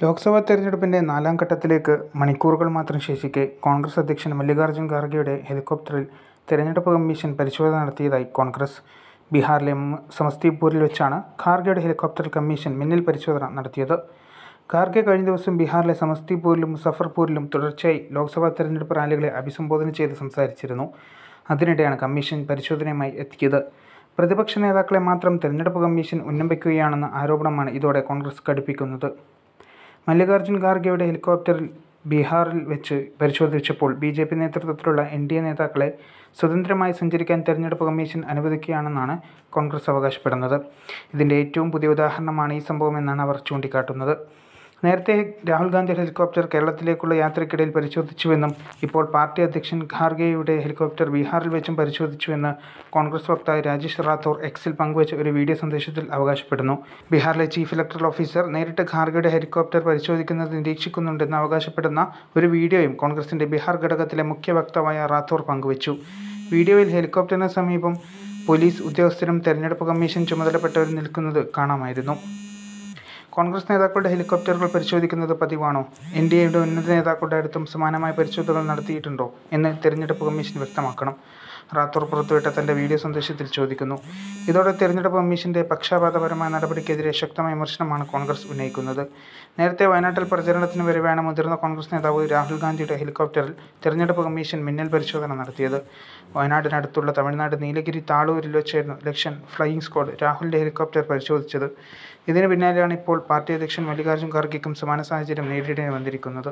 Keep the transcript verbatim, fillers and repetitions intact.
ലോക്സഭാ തെരഞ്ഞെടുപ്പിന്റെ നാലാം ഘട്ടത്തിലേക്ക് മണിക്കൂറുകൾ മാത്രം ശേഷിക്കെ കോൺഗ്രസ് അധ്യക്ഷൻ മല്ലികാർജ്ജുൻ ഖാർഗെയുടെ ഹെലികോപ്റ്ററിൽ തെരഞ്ഞെടുപ്പ് കമ്മീഷൻ പരിശോധന നടത്തിയതായി കോൺഗ്രസ്. ബീഹാറിലെ സമസ്തിപൂരിൽ വെച്ചാണ് ഖാർഗെയുടെ ഹെലികോപ്റ്ററിൽ കമ്മീഷൻ മിന്നൽ പരിശോധന നടത്തിയത്. ഖാർഗെ കഴിഞ്ഞ ദിവസം ബീഹാറിലെ സമസ്തിപൂരിലും മുസഫർപൂരിലും തുടർച്ചയായി ലോക്സഭാ തെരഞ്ഞെടുപ്പ് റാലികളെ അഭിസംബോധന ചെയ്ത് സംസാരിച്ചിരുന്നു. അതിനിടെയാണ് കമ്മീഷൻ പരിശോധനയുമായി എത്തിയത്. പ്രതിപക്ഷ നേതാക്കളെ മാത്രം തെരഞ്ഞെടുപ്പ് കമ്മീഷൻ ഉന്നം വയ്ക്കുകയാണെന്ന ആരോപണമാണ് ഇതോടെ കോൺഗ്രസ് കടുപ്പിക്കുന്നത്. മല്ലികാർജ്ജുൻ ഖാർഗെയുടെ ഹെലികോപ്റ്ററിൽ ബീഹാറിൽ വെച്ച് പരിശോധിച്ചപ്പോൾ ബി ജെ പി നേതൃത്വത്തിലുള്ള എൻ ഡി എ നേതാക്കളെ സ്വതന്ത്രമായി സഞ്ചരിക്കാൻ തെരഞ്ഞെടുപ്പ് കമ്മീഷൻ അനുവദിക്കുകയാണെന്നാണ് കോൺഗ്രസ് അവകാശപ്പെടുന്നത്. ഇതിൻ്റെ ഏറ്റവും പുതിയ ഉദാഹരണമാണ് ഈ സംഭവമെന്നാണ് അവർ ചൂണ്ടിക്കാട്ടുന്നത്. നേരത്തെ രാഹുൽ ഗാന്ധി ഹെലികോപ്റ്റർ കേരളത്തിലേക്കുള്ള യാത്രയ്ക്കിടയിൽ പരിശോധിച്ചുവെന്നും ഇപ്പോൾ പാർട്ടി അധ്യക്ഷൻ ഖാർഗെയുടെ ഹെലികോപ്റ്റർ ബീഹാറിൽ വെച്ചും പരിശോധിച്ചുവെന്ന് കോൺഗ്രസ് വക്താവ് രാജേഷ് റാത്തോർ എക്സിൽ പങ്കുവച്ച ഒരു വീഡിയോ സന്ദേശത്തിൽ അവകാശപ്പെടുന്നു. ബീഹാറിലെ ചീഫ് ഇലക്ടറൽ ഓഫീസർ നേരിട്ട് ഖാർഗെയുടെ ഹെലികോപ്റ്റർ പരിശോധിക്കുന്നത് നിരീക്ഷിക്കുന്നുണ്ടെന്ന് അവകാശപ്പെടുന്ന ഒരു വീഡിയോയും കോൺഗ്രസിന്റെ ബീഹാർ ഘടകത്തിലെ മുഖ്യ വക്താവായ റാത്തോർ പങ്കുവച്ചു. വീഡിയോയിൽ ഹെലികോപ്റ്ററിന് സമീപം പോലീസ് ഉദ്യോഗസ്ഥരും തെരഞ്ഞെടുപ്പ് കമ്മീഷൻ ചുമതലപ്പെട്ടവരും നിൽക്കുന്നത് കാണാമായിരുന്നു. കോൺഗ്രസ് നേതാക്കളുടെ ഹെലികോപ്റ്ററുകൾ പരിശോധിക്കുന്നത് പതിവാണോ? എൻ ഡി എയുടെ ഉന്നത നേതാക്കളുടെ അടുത്തും സമാനമായ പരിശോധനകൾ നടത്തിയിട്ടുണ്ടോ എന്ന് തെരഞ്ഞെടുപ്പ് കമ്മീഷൻ വ്യക്തമാക്കണം. റാത്തോർ പുറത്തുവിട്ട തന്റെ വീഡിയോ സന്ദേശത്തിൽ ചോദിക്കുന്നു. ഇതോടെ തെരഞ്ഞെടുപ്പ് കമ്മീഷന്റെ പക്ഷപാതപരമായ നടപടിക്കെതിരെ ശക്തമായ വിമർശനമാണ് കോൺഗ്രസ് ഉന്നയിക്കുന്നത്. നേരത്തെ വയനാട്ടിൽ പ്രചരണത്തിന് വരവെയാണ് മുതിർന്ന കോൺഗ്രസ് നേതാവ് രാഹുൽ ഗാന്ധിയുടെ ഹെലികോപ്റ്ററിൽ തെരഞ്ഞെടുപ്പ് കമ്മീഷൻ മിന്നൽ പരിശോധന നടത്തിയത്. വയനാടിനടുത്തുള്ള തമിഴ്നാട് നീലഗിരി താളൂരിൽ വെച്ചായിരുന്നു ഇലക്ഷൻ ഫ്ലൈയിംഗ് സ്ക്വാഡ് രാഹുലിന്റെ ഹെലികോപ്റ്റർ പരിശോധിച്ചത്. ഇതിന് പിന്നാലെയാണ് ഇപ്പോൾ പാർട്ടി അധ്യക്ഷൻ മല്ലികാർജ്ജുൻ ഖാർഗെയ്ക്കും സമാന സാഹചര്യം നേരിടേണ്ടി വന്നിരിക്കുന്നത്.